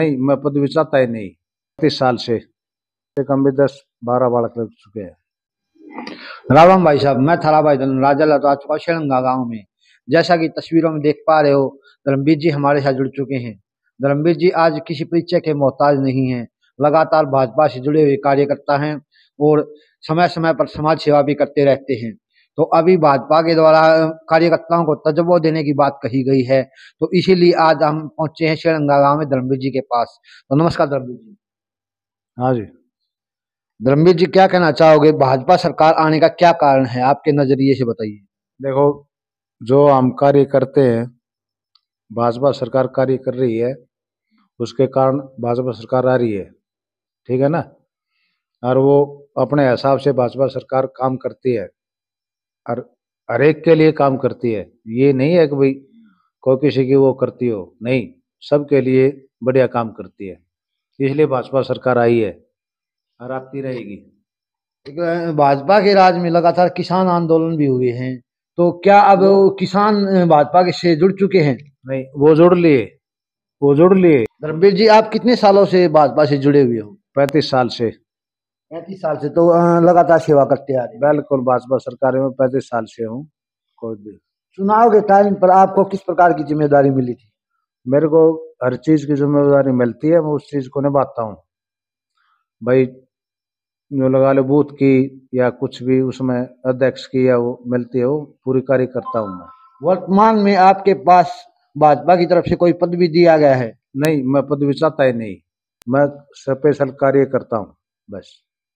नहीं, मैं पदवी चाहता ही नहीं। 30 साल से कम भी 10-12 बालक लग चुके हैं। रावण भाई साहब, मैं थारा भाई राजा लता चुका शेरंगा गाँव में। जैसा कि तस्वीरों में देख पा रहे हो, धर्मवीर जी हमारे साथ जुड़ चुके हैं। धर्मवीर जी आज किसी परिचय के मोहताज नहीं हैं। लगातार भाजपा से जुड़े हुए कार्यकर्ता हैं और समय समय पर समाज सेवा भी करते रहते हैं। तो अभी भाजपा के द्वारा कार्यकर्ताओं को तजर्बा देने की बात कही गई है, तो इसीलिए आज हम पहुंचे हैं शेरंगा गाँव में धर्मवीर जी के पास। तो नमस्कार धर्मवीर जी। हाँ जी। धर्मवीर जी, क्या कहना चाहोगे? भाजपा सरकार आने का क्या कारण है, आपके नजरिए से बताइए। देखो, जो हम कार्य करते हैं, भाजपा सरकार कार्य कर रही है, उसके कारण भाजपा सरकार आ रही है। ठीक है ना। और वो अपने हिसाब से भाजपा सरकार काम करती है और हर एक के लिए काम करती है। ये नहीं है कि भाई कोई किसी की वो करती हो, नहीं, सबके लिए बढ़िया काम करती है। इसलिए भाजपा सरकार आई है और आती रहेगी। भाजपा के राज में लगातार किसान आंदोलन भी हुए हैं, तो क्या अब वो किसान भाजपा के से जुड़ चुके हैं? नहीं, वो जुड़ लिए। धर्मवीर जी, आप कितने सालों से भाजपा से जुड़े हुए हो? 35 साल से। 35 साल से, तो लगातार सेवा करते आ रहे हैं। बिल्कुल, भाजपा सरकार में 35 साल से हूँ। कोई भी चुनाव के टाइम पर आपको किस प्रकार की जिम्मेदारी मिली थी? मेरे को हर चीज की जिम्मेदारी मिलती है, मैं उस चीज को निभाता हूँ भाई। जो लगा लो बूथ की या कुछ भी उसमें अध्यक्ष की या वो मिलती है, वो पूरी कार्य करता हूँ मैं। वर्तमान में आपके पास भाजपा की तरफ से कोई पदवी दिया गया है? नहीं, मैं पदवी चाहता ही नहीं। मैं स्पेशल कार्य करता हूँ बस।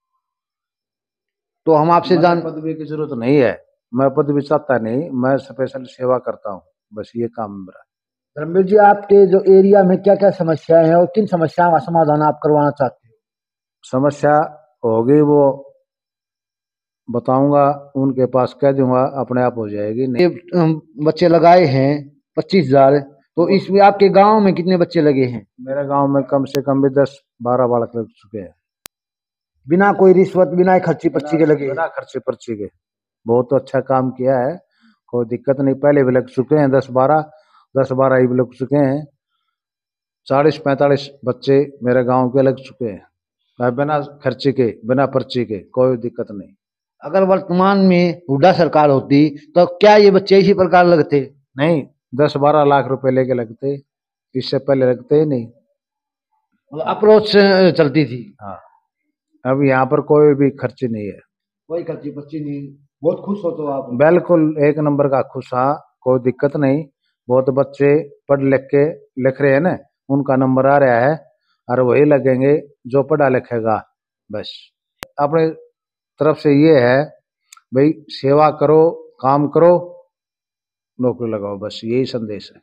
तो हम आपसे मुझे जान पदवी की जरूरत नहीं है। मैं पदवी चाहता नहीं, मैं स्पेशल सेवा करता हूँ, बस ये काम है मेरा। धर्मवीर जी, आपके जो एरिया में क्या क्या समस्याएं हैं और किन समस्याओं का समाधान आप करवाना चाहते हो? समस्या होगी वो बताऊंगा, उनके पास कह दूंगा, अपने आप हो जाएगी। नहीं, ये बच्चे लगाए हैं 25,000, तो इसमें आपके गांव में कितने बच्चे लगे हैं? मेरे गांव में कम से कम भी 10-12 बालक लग चुके हैं। बिना कोई रिश्वत, बिना खर्ची पर्ची के लगे हैं? बिना खर्चे पर्ची के। बहुत अच्छा काम किया है, कोई दिक्कत नहीं। पहले भी लग चुके हैं 10-12 ही भी लग चुके हैं। 40-45 बच्चे मेरे गांव के लग चुके हैं, बिना खर्चे के, बिना पर्ची के, कोई दिक्कत नहीं। अगर वर्तमान में हुड्डा सरकार होती तो क्या ये बच्चे इसी प्रकार लगते? नहीं, 10-12 लाख रुपए लेके लगते, इससे पहले लगते ही नहीं। मतलब अप्रोच चलती थी? हाँ, अब यहाँ पर कोई भी खर्ची नहीं है। कोई खर्ची पर्ची नहीं? बहुत खुश हो तो आप? बिल्कुल एक नंबर का खुश। हाँ, कोई दिक्कत नहीं। बहुत बच्चे पढ़ लिख रहे हैं ना, उनका नंबर आ रहा है और वही लगेंगे जो पढ़ा लिखेगा। बस अपने तरफ से ये है भाई, सेवा करो, काम करो, नौकरी लगाओ, बस यही संदेश है।